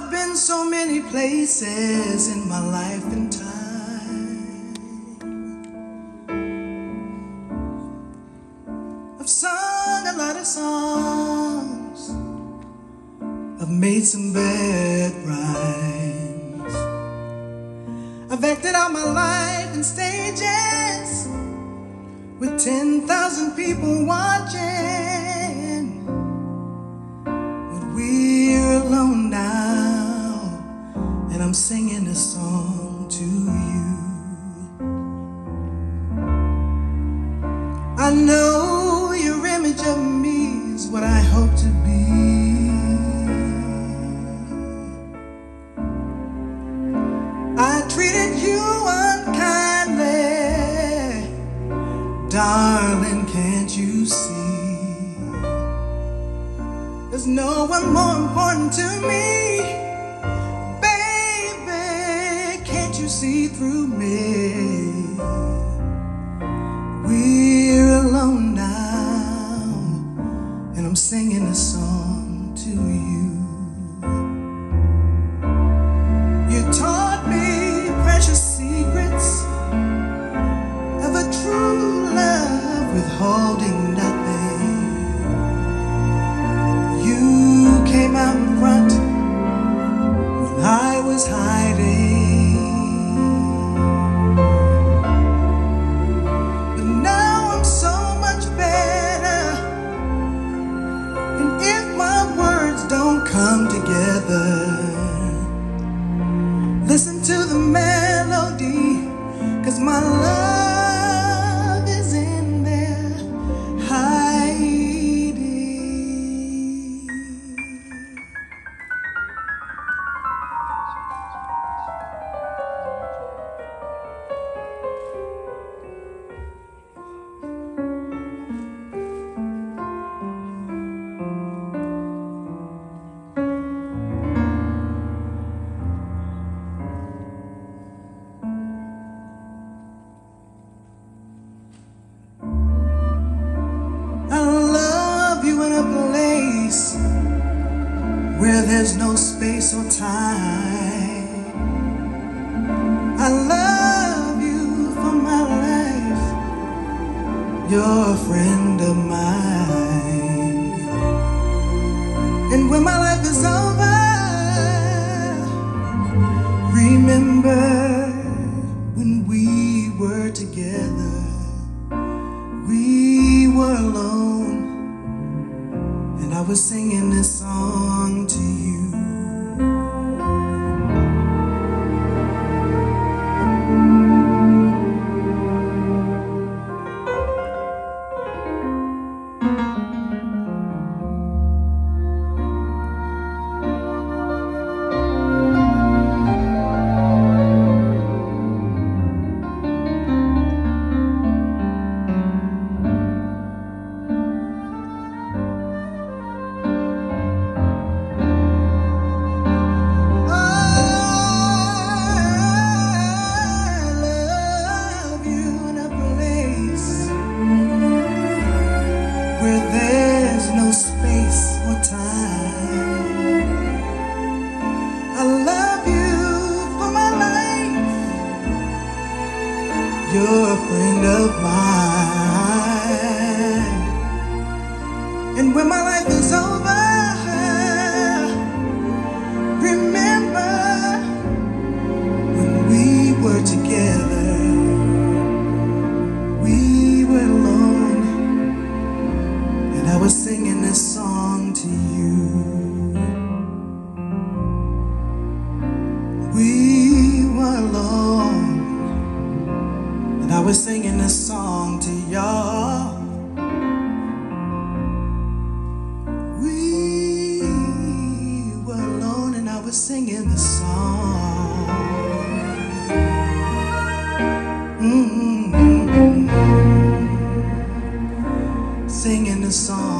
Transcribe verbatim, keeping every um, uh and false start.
I've been so many places in my life and time. I've sung a lot of songs, I've made some bad rhymes, I've acted out my life in stages with ten thousand people watching. But we're alone now, and I'm singing a song to you. I know your image of me is what I hope to be. I treated you unkindly, darling, can't you see? There's no one more important to me. Baby, can't you see through me? We're alone now, and I'm singing a song to you. You taught me precious secrets of a true love, withholding nothing. You came out in front when I was hiding, but now I'm so much better. And if my words don't come together, listen to the melody, 'cause my love is in there hiding. Where there's no space or time. I love you for my life, you're a friend of mine. And when my life is over, remember when we were together. We were alone, and I was singing this song to you. Where there's no space or time. I love you for my life, you're a friend of mine. And when my life is over, remember when we were together. We were alone, and I was singing this song to you. We were alone, and I was singing this song to y'all. We were alone, and I was singing this song. Mm-hmm. Singing the song.